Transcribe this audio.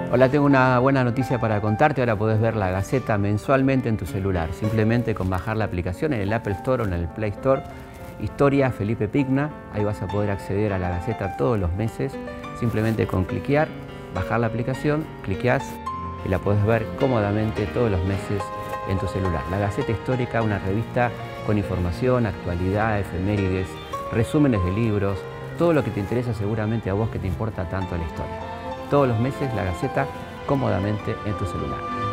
Hola, tengo una buena noticia para contarte. Ahora podés ver la Gaceta mensualmente en tu celular, simplemente con bajar la aplicación en el Apple Store o en el Play Store. Historia Felipe Pigna, ahí vas a poder acceder a la Gaceta todos los meses, simplemente con cliquear, bajar la aplicación, cliqueás y la podés ver cómodamente todos los meses en tu celular. La Gaceta Histórica, una revista con información, actualidad, efemérides, resúmenes de libros, todo lo que te interesa seguramente a vos que te importa tanto la historia. Todos los meses la Gaceta cómodamente en tu celular.